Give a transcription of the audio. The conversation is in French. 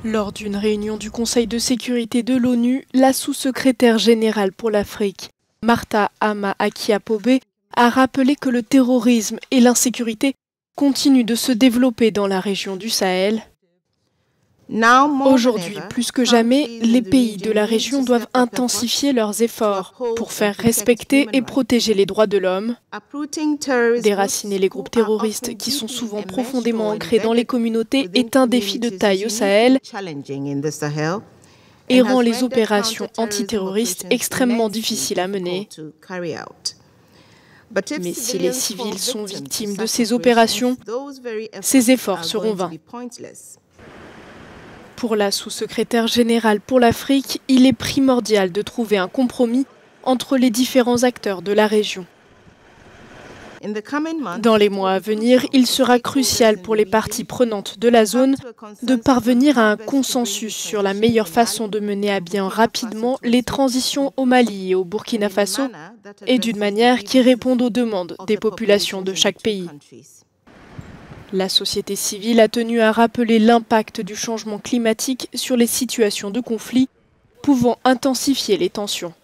Lors d'une réunion du Conseil de sécurité de l'ONU, la sous-secrétaire générale pour l'Afrique, Martha Ama-Akia-Pobe, a rappelé que le terrorisme et l'insécurité continuent de se développer dans la région du Sahel. Aujourd'hui, plus que jamais, les pays de la région doivent intensifier leurs efforts pour faire respecter et protéger les droits de l'homme, déraciner les groupes terroristes qui sont souvent profondément ancrés dans les communautés est un défi de taille au Sahel et rend les opérations antiterroristes extrêmement difficiles à mener. Mais si les civils sont victimes de ces opérations, ces efforts seront vains. Pour la sous-secrétaire générale pour l'Afrique, il est primordial de trouver un compromis entre les différents acteurs de la région. Dans les mois à venir, il sera crucial pour les parties prenantes de la zone de parvenir à un consensus sur la meilleure façon de mener à bien rapidement les transitions au Mali et au Burkina Faso et d'une manière qui réponde aux demandes des populations de chaque pays. La société civile a tenu à rappeler l'impact du changement climatique sur les situations de conflit, pouvant intensifier les tensions.